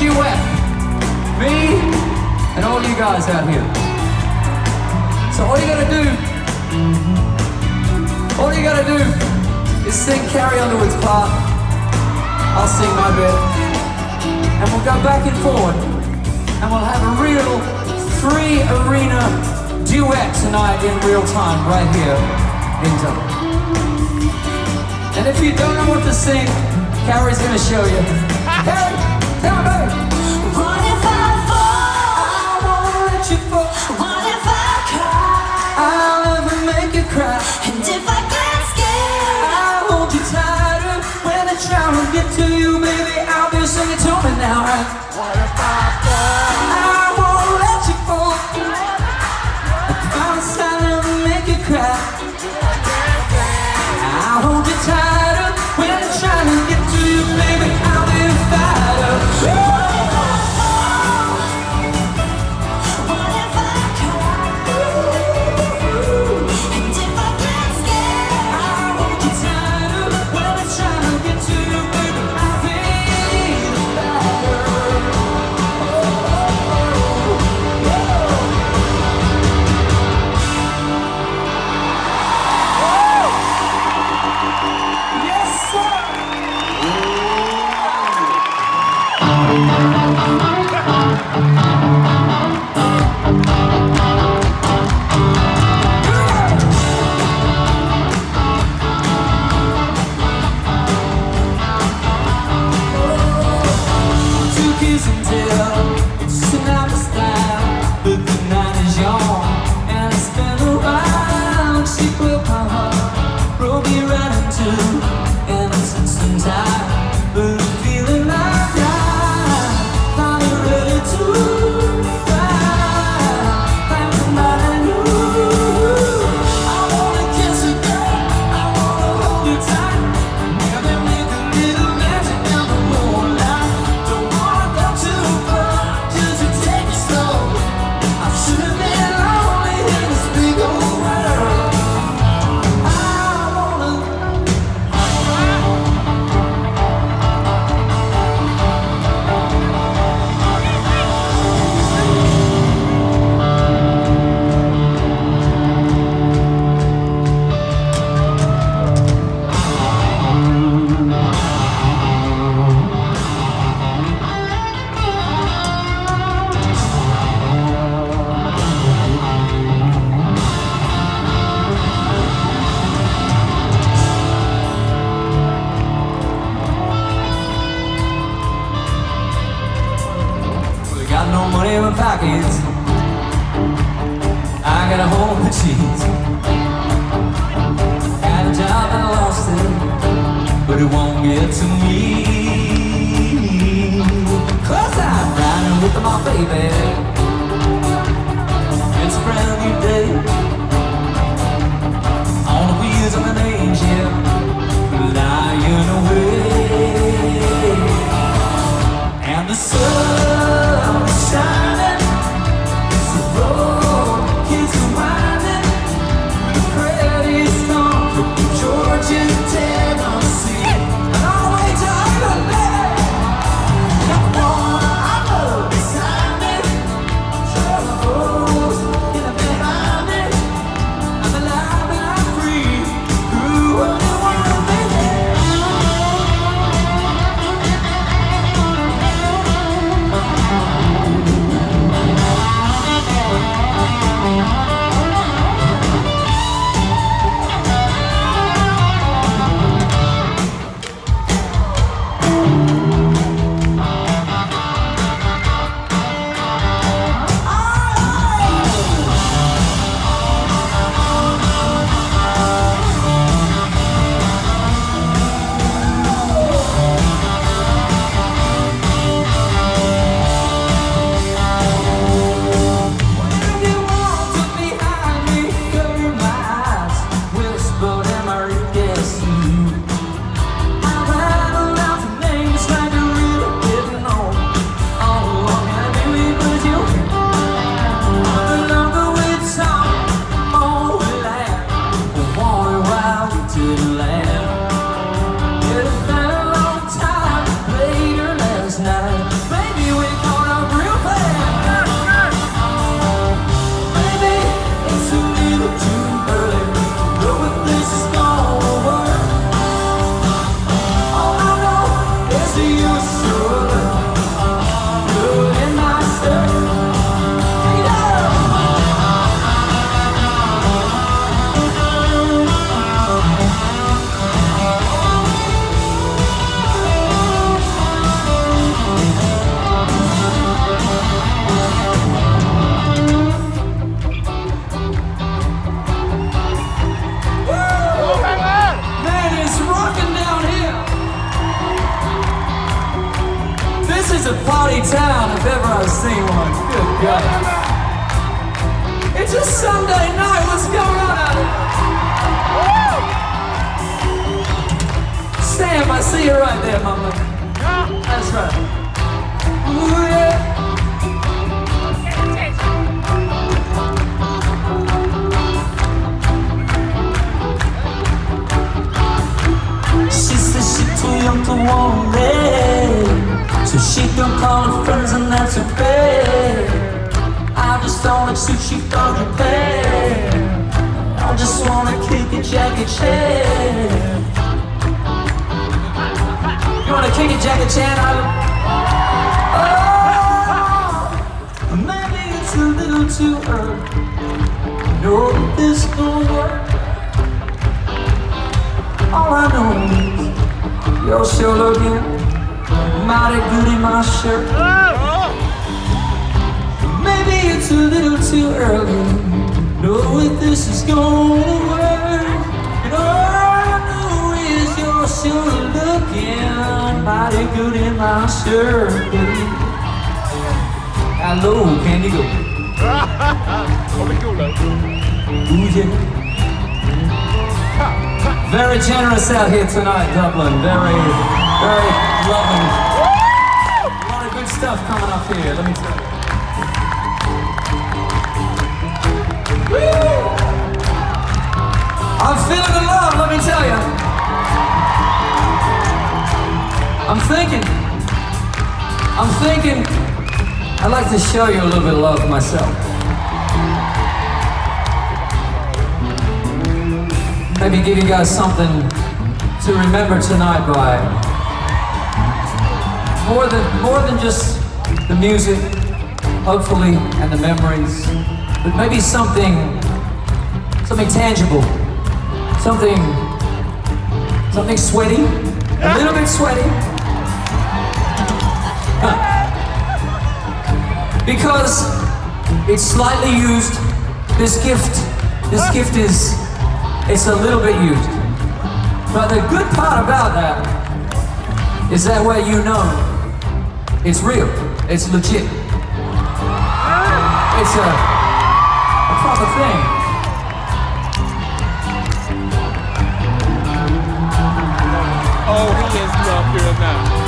duet. Me and all you guys out here. So all you gotta do is sing Carrie Underwood's part. I'll sing my bit. And we'll go back and forward. And we'll have a real free arena duet tonight in real time right here in Dublin. And if you don't know what to sing, Carrie's gonna show you. Carrie, tell me. What if I fall? I won't let you fall. What if I cry? I'll never make you cry. And if I get scared, I'll hold you tighter. When I try to get to you, baby, I'll be singing to me now. what if I fall? I won't let you fall. I promise I'll never make you cry. I'll hold you tighter. When I'm trying to get to you, baby, I'll be a fighter. What if I cry? And if I get scared, I'll hold you tighter. When I'm trying to get to you, baby, I'll be a fighter. Yes, sir. Two kiss and tell, it's just another style. But the night is young, and it's been a while. She broke my heart, broke me right in two, innocence and time. But I'm feeling like I'm finally ready to fly. Like somebody new. I wanna kiss you, girl. I wanna hold you tight. Maybe make a little magic in the moonlight. Don't wanna go too far, just to take it slow. I should have been lonely in this big old world. I wanna. We got no money in my pockets. I got a hole in the cheese. Got a job and I lost it, but it won't get to me. 'Cause I'm riding with my baby. It's a brand new day. On the wheels of an angel, flying away. And the sun is shining, the road keeps winding, the pretty storm from Georgia, Tennessee, and all the way to Ireland, baby. The one I love beside me, Sunday night. What's going on out there? Sam, I see you right there, mama. That's right. Ooh, yeah. She says she's too young to want it, so she don't call her friends and that's okay. I just don't like sushi from Japan. I just wanna kick a Jackie Chan. You wanna kick a Jackie Chan? Oh, maybe it's a little too early. Know that this gon' work. All I know is you're sure looking mighty good in my shirt. Maybe it's a little too early. Know if this is gonna work. And all I know is you're sure looking mighty good in my shirt. Hello, can you go? Ooh, yeah. Very generous out here tonight, Dublin. Very, very loving. A lot of good stuff coming up here, let me tell you. I'm feeling the love, let me tell you. I'm thinking I'd like to show you a little bit of love myself. Maybe give you guys something to remember tonight by. More than just the music, hopefully, and the memories, but maybe something tangible, something sweaty, a little bit sweaty. Because it's slightly used. This gift is, it's a little bit used. But the good part about that is that way you know it's real, it's legit. It's a proper thing. Oh, he is up here now.